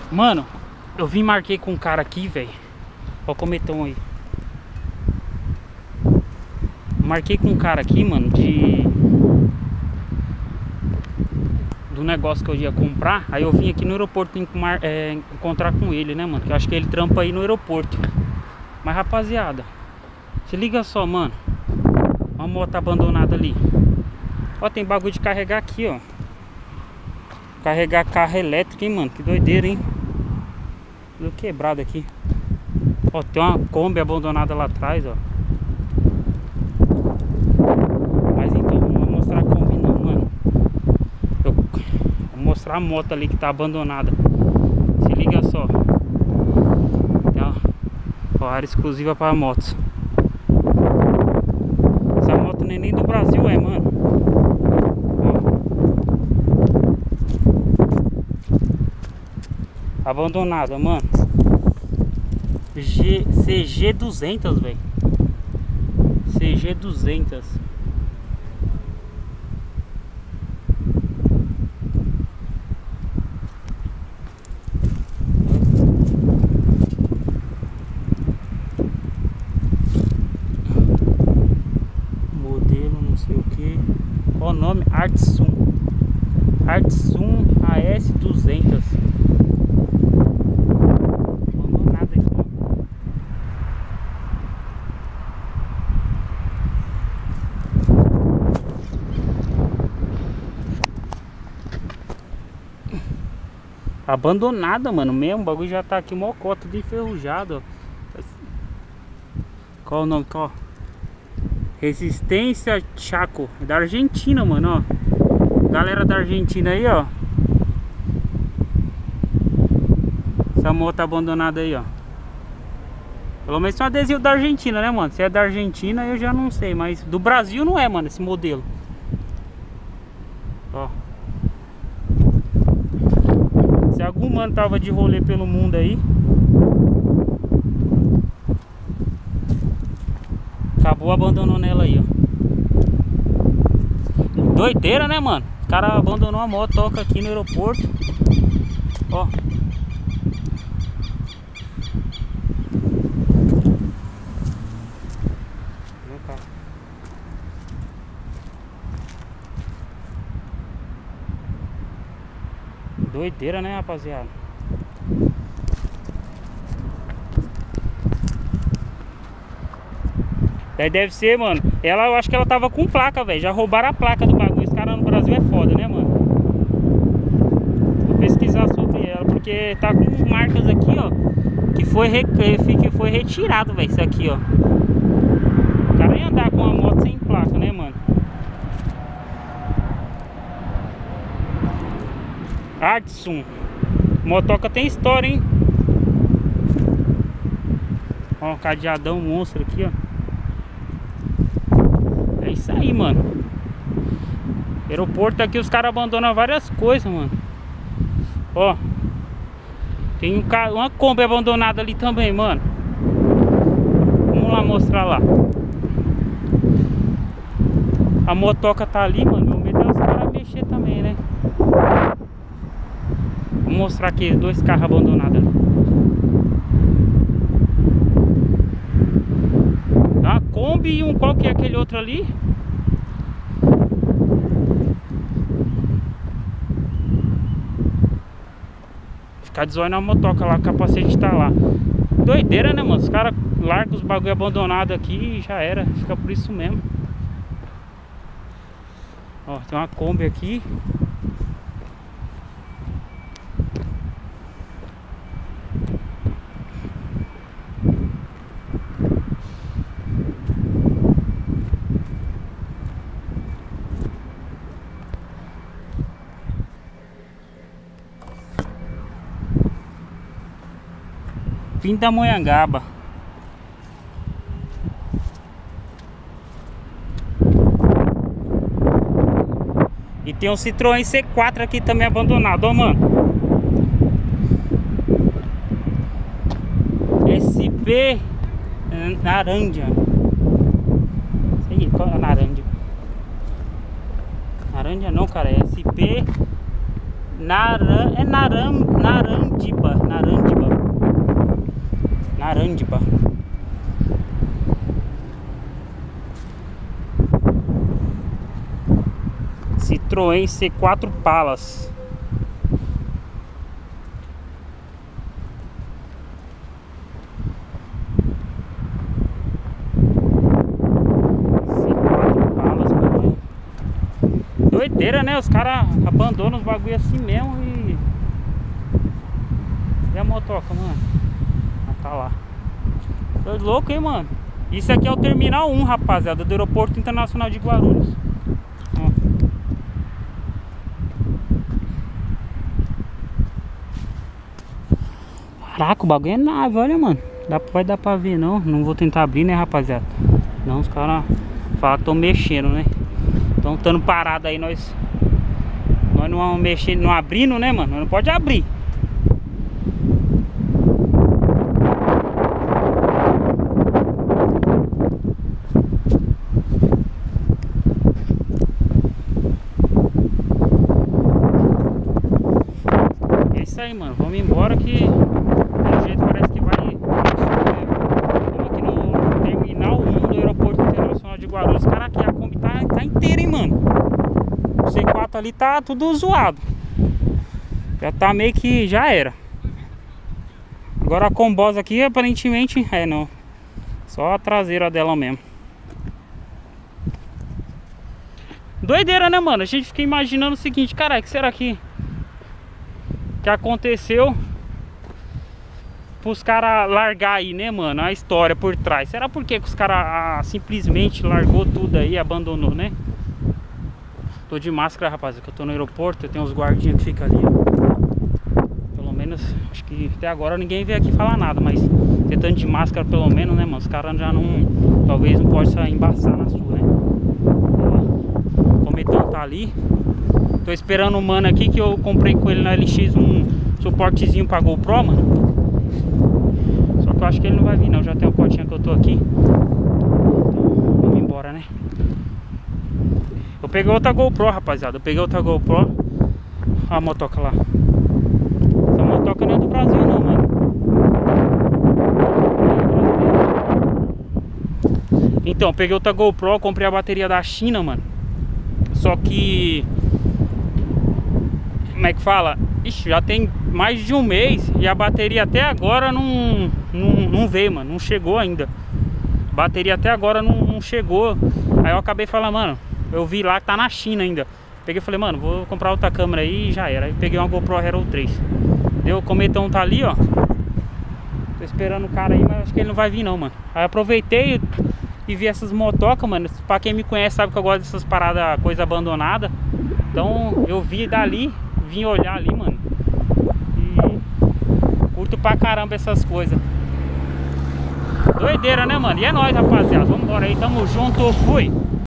Mano, eu vim e marquei com um cara aqui, velho. Ó o cometão aí. Marquei com um cara aqui, mano, do negócio que eu ia comprar. Aí eu vim aqui no aeroporto encontrar com ele, né, mano? Que eu acho que ele trampa aí no aeroporto. Mas, rapaziada, se liga só, mano. Uma moto abandonada ali. Ó, tem bagulho de carregar aqui, ó. Carregar carro elétrico, hein, mano? Que doideira, hein? Tudo quebrado aqui. Ó, tem uma Kombi abandonada lá atrás, ó. Mas então, não vou mostrar a Kombi não, mano. Eu vou mostrar a moto ali que tá abandonada. Se liga só. Tem uma área exclusiva para motos. Essa moto não é nem do Brasil, mano. Ó. Abandonada, mano. CG200, velho. CG200. Modelo não sei o que. Qual o nome? Artsum AS200. Abandonada, mano, mesmo. O bagulho já tá aqui mocota de enferrujado, ó. Qual o nome? Qual? Resistência Chaco. É da Argentina, mano, ó. Galera da Argentina aí, ó. Essa moto abandonada aí, ó. Pelo menos tem um adesivo da Argentina, né, mano? Se é da Argentina eu já não sei. Mas do Brasil não é, mano, esse modelo. Ó. Se algum mano tava de rolê pelo mundo aí, acabou abandonando ela aí, ó. Doideira, né, mano? O cara abandonou a moto, toca aqui no aeroporto. Ó. Vem cá. Doideira, né, rapaziada? Daí deve ser, mano. Ela, eu acho que ela tava com placa, velho. Já roubaram a placa do bagulho. Esse cara no Brasil é foda, né, mano? Vou pesquisar sobre ela, porque tá com marcas aqui, ó, que foi retirado, velho. Isso aqui, ó. O cara ia andar com uma moto sem placa, né, mano? Artsum. Motoca tem história, hein? Ó, um cadeadão monstro aqui, ó. É isso aí, mano. Aeroporto aqui, os caras abandonam várias coisas, mano. Ó. Tem uma Kombi abandonada ali também, mano. Vamos lá mostrar lá. A motoca tá ali, mano. Meu medo é os caras mexer também, né? Vou mostrar aqui dois carros abandonados ali. Uma Kombi e qual que é aquele outro ali? Ficar de zóio na motoca lá, o capacete tá lá. Doideira, né, mano? Os caras largam os bagulho abandonado aqui e já era. Fica por isso mesmo. Ó, tem uma Kombi aqui. Pindamonhangaba. E tem um Citroën C4 aqui também abandonado, ó, mano. SP Naranja. Sei qual é a Naranja. Naranja não, cara, é SP Narandiba. Citroën C4 Palas. Doideira, né? Os caras abandonam os bagulho assim mesmo e a motoca, mano? Ah, tá lá. Tô louco, hein, mano? Isso aqui é o Terminal 1, rapaziada, do Aeroporto Internacional de Guarulhos. Ó. Caraca, o bagulho é nave, olha, mano. Vai dar pra ver, não. Não vou tentar abrir, né, rapaziada? Não, os caras falam que estão mexendo, né? Então, estando parado aí, nós não vamos mexer, não abrindo, né, mano? Nós não pode abrir. É isso aí, mano. Vamos embora que pelo jeito parece que vai. Estamos aqui no Terminal 1 do Aeroporto Internacional de Guarulhos. Cara, aqui a Kombi tá inteira, hein, mano? O C4 ali tá tudo zoado. Já tá meio que já era. Agora a Combosa aqui aparentemente não. Só a traseira dela mesmo. Doideira, né, mano? A gente fica imaginando o seguinte, caralho, que será que aconteceu pros caras largar aí, né, mano? A história por trás. Será por que os caras simplesmente largou tudo aí e abandonou, né? Tô de máscara, rapaziada, que eu tô no aeroporto. Eu tenho uns guardinhas que ficam ali, ó. Pelo menos, acho que até agora ninguém veio aqui falar nada. Mas tentando de máscara pelo menos, né, mano? Os caras já não... Talvez não possa embaçar na sua, né? Ó, o Cometão tá ali. Tô esperando o mano aqui que eu comprei com ele na LX um suportezinho pra GoPro, mano. Só que eu acho que ele não vai vir não, já tem uma potinha que eu tô aqui. Então, vamos embora, né? Eu peguei outra GoPro, rapaziada. Eu peguei outra GoPro. Olha a motoca lá. Essa motoca não é do Brasil não, mano. Então, eu peguei outra GoPro, comprei a bateria da China, mano. Só que... Como é que fala? Ixi, já tem mais de um mês e a bateria até agora não veio, mano. Não chegou ainda. A bateria até agora não chegou. Aí eu acabei falando, mano, eu vi lá que tá na China ainda. Peguei e falei, mano, vou comprar outra câmera aí e já era. Aí peguei uma GoPro Hero 3. Deu, o Cometão tá ali, ó. Tô esperando o cara aí, mas acho que ele não vai vir não, mano. Aí aproveitei e vi essas motocas, mano. Pra quem me conhece sabe que eu gosto dessas paradas, coisa abandonada. Então eu vi dali, vim olhar ali, mano. E curto pra caramba essas coisas. Doideira, né, mano? E é nóis, rapaziada. Vamos embora aí, tamo junto, fui!